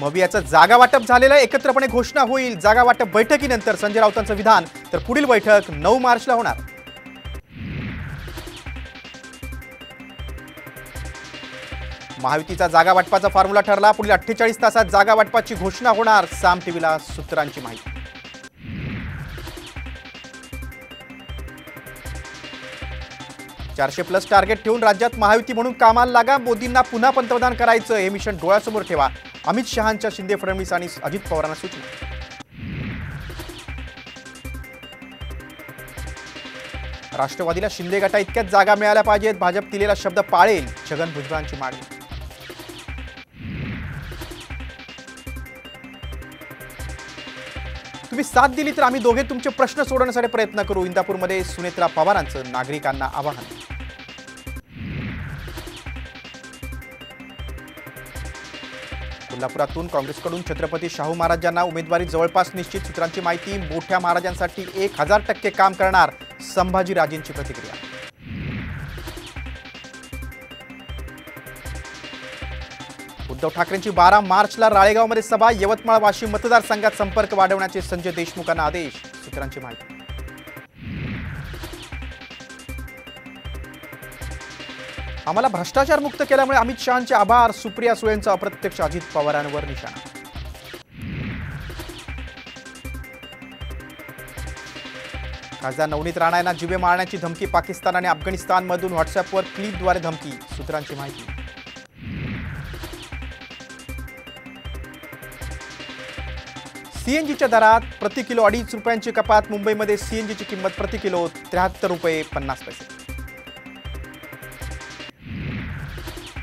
मवियाचं जागा वाटप झालेलं आहे, एकत्रपणे घोषणा होईल। जागा वाटप बैठकीनंतर संजय राऊतांचं विधान, तर पुढील बैठक 9 मार्चला होणार। महायुतीचा जागा वाटपाचा फॉर्म्युला ठरला, पुढील 48 तासात जागा वाटपाची घोषणा होणार, साम टीव्हीला सूत्रांची माहिती। चारशे प्लस टार्गेट ठेवून राज्यात महायुती म्हणून कामाला लागा, मोदींना पुन्हा पंतप्रधान करायचं, हे मिशन डोळ्यासमोर ठेवा, अमित शहांच्या शिंदे, फडणवीस आणि अजित पवारांना सूचना। राष्ट्रवादीला शिंदे गटा इतक्याच जागा मिळाल्या पाहिजेत, भाजप दिलेला शब्द पाळेल, छगन भुजबळांची मागणी। तुम्ही साथ दिली तर आम्ही दोघे तुमचे प्रश्न सोडवण्यासाठी प्रयत्न करू, इंदापूरमध्ये सुनेत्रा पवारांचं नागरिकांना आवाहन। कोल्हापुरातून काँग्रेसकडून छत्रपती शाहू महाराजांना उमेदवारी जवळपास निश्चित, सूत्रांची माहिती। मोठ्या महाराजांसाठी 1000% काम करणार, संभाजीराजेंची प्रतिक्रिया। उद्धव ठाकरेंची 12 मार्चला राळेगावमध्ये सभा, यवतमाळ वाशिम मतदारसंघात संपर्क वाढवण्याचे संजय देशमुखांना आदेश, सूत्रांची माहिती। आम्हाला भ्रष्टाचार मुक्त केल्यामुळे अमित शहांचे आभार, सुप्रिया सुळेंचा अप्रत्यक्ष अजित पवारांवर निशाणा। खासदार नवनीत राणा यांना जीवे मारण्याची धमकी, पाकिस्तान आणि अफगाणिस्तानमधून व्हॉट्सअपवर क्लिपद्वारे धमकी, सूत्रांची माहिती। सीएनजीच्या दरात प्रति किलो 2.5 रुपयांची कपात, मुंबईमध्ये सीएनजीची किंमत प्रति किलो 73 रुपये 50 पैसे।